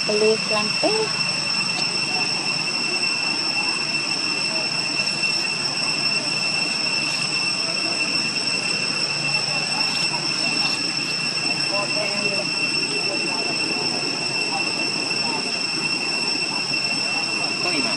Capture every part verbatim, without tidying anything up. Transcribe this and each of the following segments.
lê lăng té có gì mà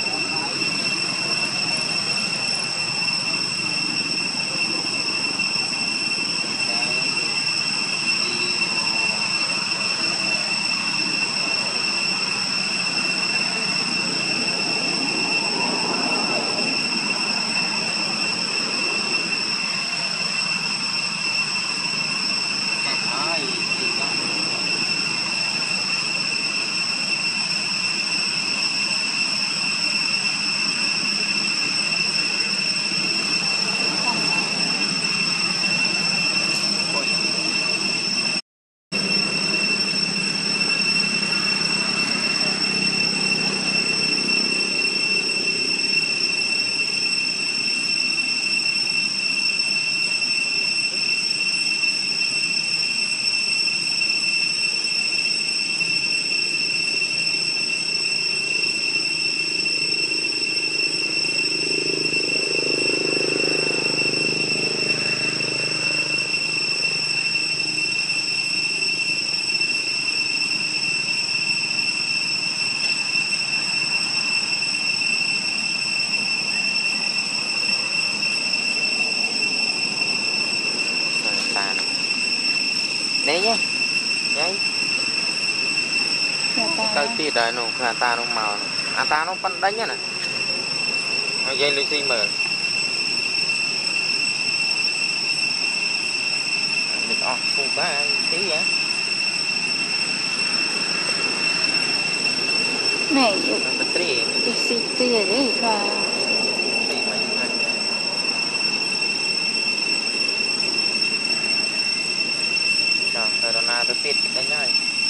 đấy nhé đấy tới tiệt rồi nó khả ta nó màu à ta nó phân đánh nhá này dây lưới xi mở được ọ phụ cá tí vậy này đi xì tia đấy và rồi đó là tôi tiết cái đánh này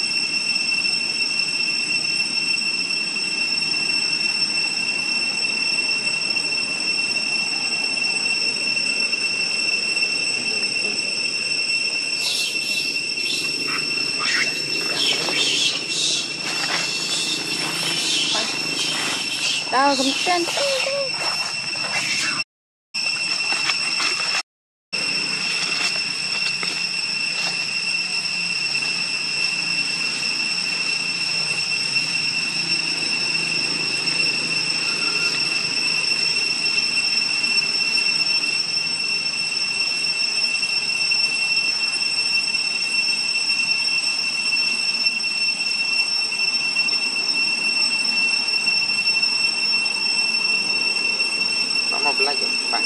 đâu cầm chân mau belajar Pak.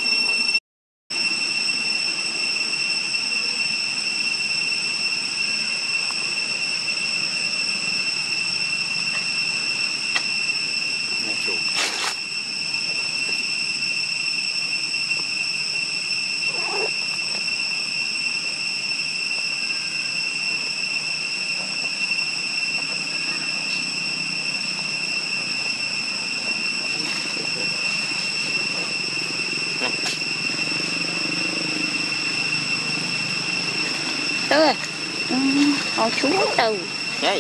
Tới rồi. Ừ, họ chú từ. Hey.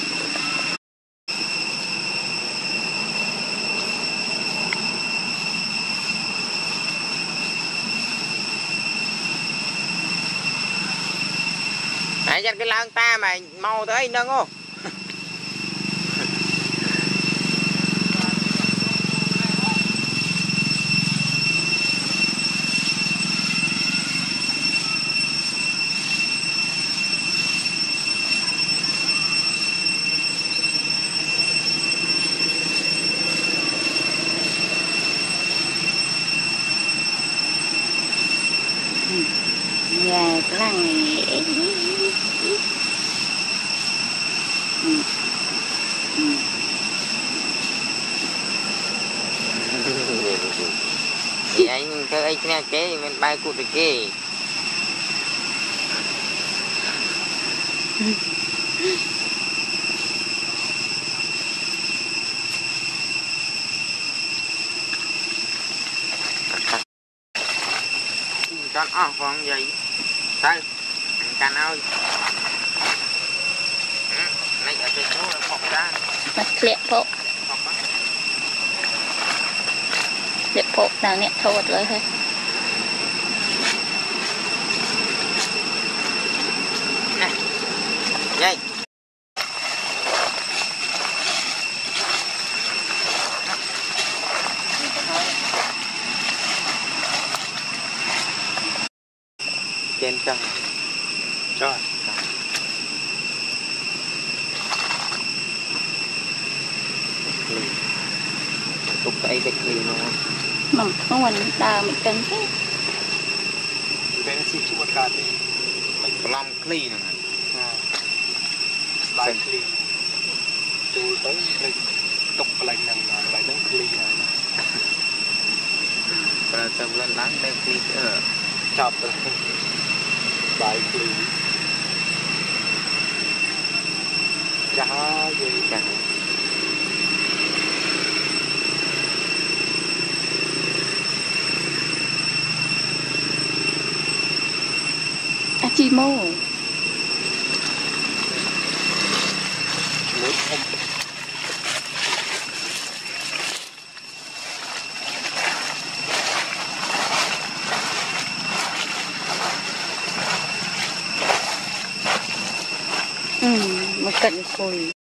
Hãy dắt cái lăng ta mà mau tới nâng không? Nhà lăng ừ. Ừ. Thì anh theo anh nghe cái mình bay cụ được kì con ốc con gì đây can ơi này ở trên số là một ra mà liệt bộ liệt bộ đằng nè thâuเลยthôi nhanh trên chân rồi tục tay để kì nó mà không mình đào mình cần thế เป็นสิชุดการที่ mình làm kì này สไลด์คลีจูtớiเลยตกอะไรนั่งอะไรนั่งคลีนะ và tầm lên láng đây kì ở จับเลยสไลด์คลีจ้าเย่ chẳng à chi mô มุดอม ừ mà cần cùi